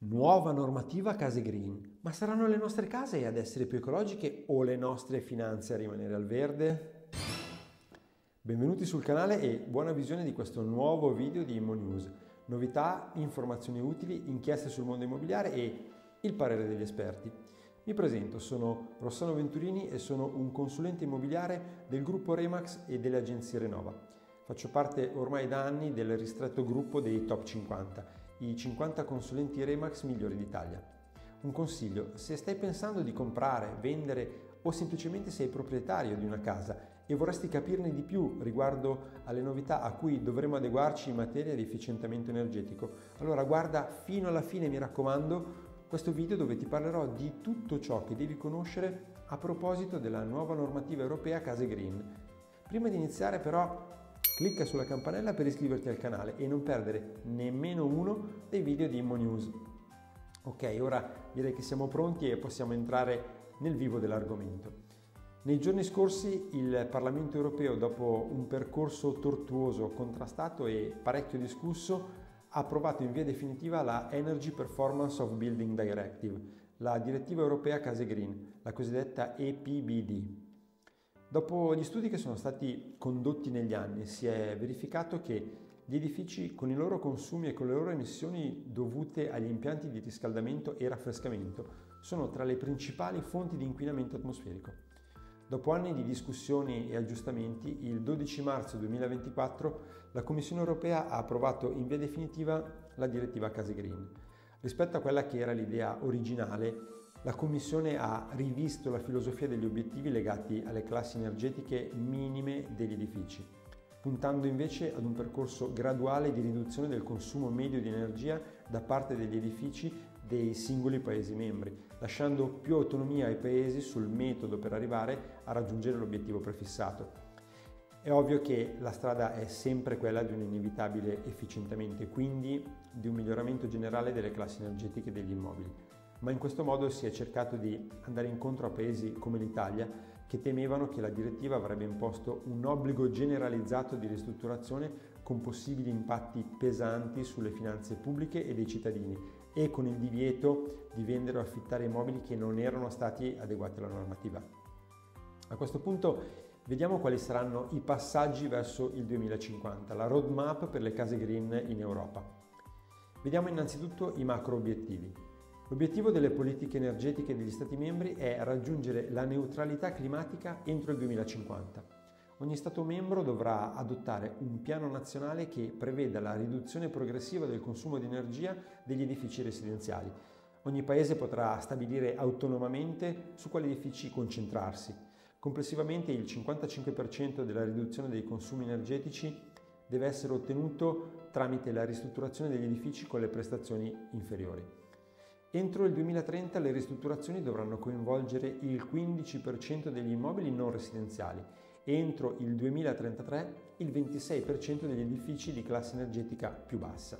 Nuova normativa case green. Ma saranno le nostre case ad essere più ecologiche o le nostre finanze a rimanere al verde? Benvenuti sul canale e buona visione di questo nuovo video di ImmoNews. Novità, informazioni utili, inchieste sul mondo immobiliare e il parere degli esperti. Mi presento, sono Rossano Venturini e sono un consulente immobiliare del gruppo Remax e delle agenzie Renova. Faccio parte ormai da anni del ristretto gruppo dei top 50, i 50 consulenti Remax migliori d'Italia. Un consiglio: se stai pensando di comprare, vendere o semplicemente sei proprietario di una casa e vorresti capirne di più riguardo alle novità a cui dovremo adeguarci in materia di efficientamento energetico, allora guarda fino alla fine, mi raccomando, questo video dove ti parlerò di tutto ciò che devi conoscere a proposito della nuova normativa europea Case Green. Prima di iniziare però clicca sulla campanella per iscriverti al canale e non perdere nemmeno uno dei video di ImmoNews. Ok, ora direi che siamo pronti e possiamo entrare nel vivo dell'argomento. Nei giorni scorsi il Parlamento europeo, dopo un percorso tortuoso, contrastato e parecchio discusso, ha approvato in via definitiva la Energy Performance of Building Directive, la direttiva europea Case Green, la cosiddetta EPBD. Dopo gli studi che sono stati condotti negli anni, si è verificato che gli edifici con i loro consumi e con le loro emissioni dovute agli impianti di riscaldamento e raffrescamento sono tra le principali fonti di inquinamento atmosferico. Dopo anni di discussioni e aggiustamenti, il 12 marzo 2024 la Commissione europea ha approvato in via definitiva la direttiva Case Green. Rispetto a quella che era l'idea originale, la Commissione ha rivisto la filosofia degli obiettivi legati alle classi energetiche minime degli edifici, puntando invece ad un percorso graduale di riduzione del consumo medio di energia da parte degli edifici dei singoli Paesi membri, lasciando più autonomia ai Paesi sul metodo per arrivare a raggiungere l'obiettivo prefissato. È ovvio che la strada è sempre quella di un inevitabile efficientamento e quindi di un miglioramento generale delle classi energetiche degli immobili. Ma in questo modo si è cercato di andare incontro a paesi come l'Italia che temevano che la direttiva avrebbe imposto un obbligo generalizzato di ristrutturazione con possibili impatti pesanti sulle finanze pubbliche e dei cittadini e con il divieto di vendere o affittare immobili che non erano stati adeguati alla normativa. A questo punto vediamo quali saranno i passaggi verso il 2050, la roadmap per le case green in Europa. Vediamo innanzitutto i macro obiettivi. L'obiettivo delle politiche energetiche degli Stati membri è raggiungere la neutralità climatica entro il 2050. Ogni Stato membro dovrà adottare un piano nazionale che preveda la riduzione progressiva del consumo di energia degli edifici residenziali. Ogni Paese potrà stabilire autonomamente su quali edifici concentrarsi. Complessivamente il 55% della riduzione dei consumi energetici deve essere ottenuto tramite la ristrutturazione degli edifici con le prestazioni inferiori. Entro il 2030 le ristrutturazioni dovranno coinvolgere il 15% degli immobili non residenziali e entro il 2033 il 26% degli edifici di classe energetica più bassa.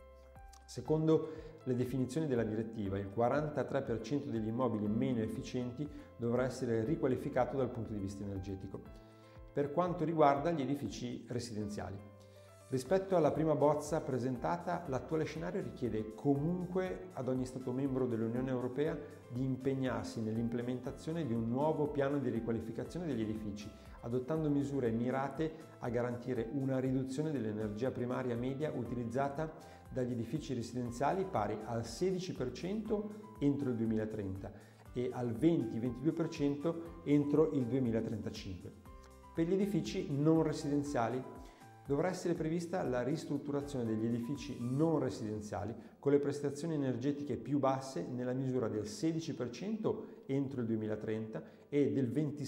Secondo le definizioni della direttiva, il 43% degli immobili meno efficienti dovrà essere riqualificato dal punto di vista energetico. Per quanto riguarda gli edifici residenziali, rispetto alla prima bozza presentata, l'attuale scenario richiede comunque ad ogni Stato membro dell'Unione Europea di impegnarsi nell'implementazione di un nuovo piano di riqualificazione degli edifici, adottando misure mirate a garantire una riduzione dell'energia primaria media utilizzata dagli edifici residenziali pari al 16% entro il 2030 e al 20-22% entro il 2035. Per gli edifici non residenziali dovrà essere prevista la ristrutturazione degli edifici non residenziali con le prestazioni energetiche più basse nella misura del 16% entro il 2030 e del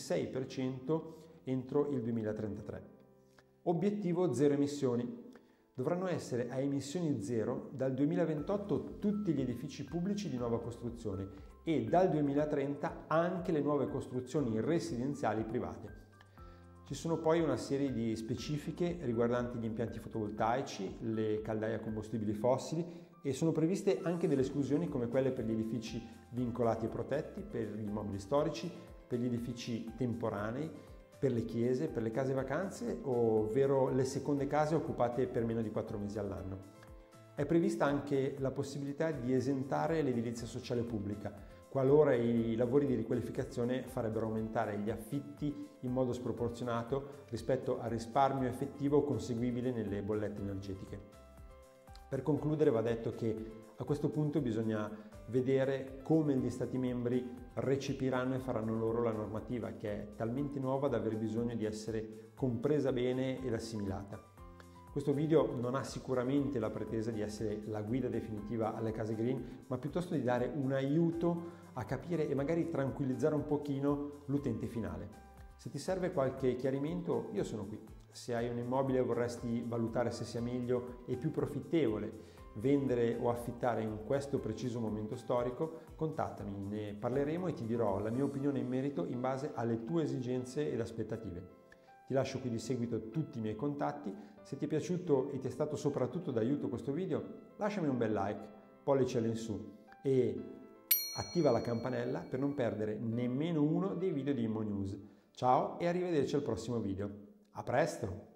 26% entro il 2033. Obiettivo zero emissioni. Dovranno essere a emissioni zero dal 2028 tutti gli edifici pubblici di nuova costruzione e dal 2030 anche le nuove costruzioni residenziali private. Ci sono poi una serie di specifiche riguardanti gli impianti fotovoltaici, le caldaie a combustibili fossili e sono previste anche delle esclusioni come quelle per gli edifici vincolati e protetti, per gli immobili storici, per gli edifici temporanei, per le chiese, per le case vacanze, ovvero le seconde case occupate per meno di 4 mesi all'anno. È prevista anche la possibilità di esentare l'edilizia sociale pubblica, qualora i lavori di riqualificazione farebbero aumentare gli affitti in modo sproporzionato rispetto al risparmio effettivo conseguibile nelle bollette energetiche. Per concludere va detto che a questo punto bisogna vedere come gli Stati membri recepiranno e faranno loro la normativa, che è talmente nuova da aver bisogno di essere compresa bene ed assimilata. Questo video non ha sicuramente la pretesa di essere la guida definitiva alle case green, ma piuttosto di dare un aiuto a capire e magari tranquillizzare un pochino l'utente finale. Se ti serve qualche chiarimento, io sono qui. Se hai un immobile e vorresti valutare se sia meglio e più profittevole vendere o affittare in questo preciso momento storico, contattami, ne parleremo e ti dirò la mia opinione in merito in base alle tue esigenze ed aspettative. Ti lascio qui di seguito tutti i miei contatti. Se ti è piaciuto e ti è stato soprattutto d'aiuto questo video, lasciami un bel like, pollice all'insù e attiva la campanella per non perdere nemmeno uno dei video di ImmoNews. Ciao e arrivederci al prossimo video. A presto!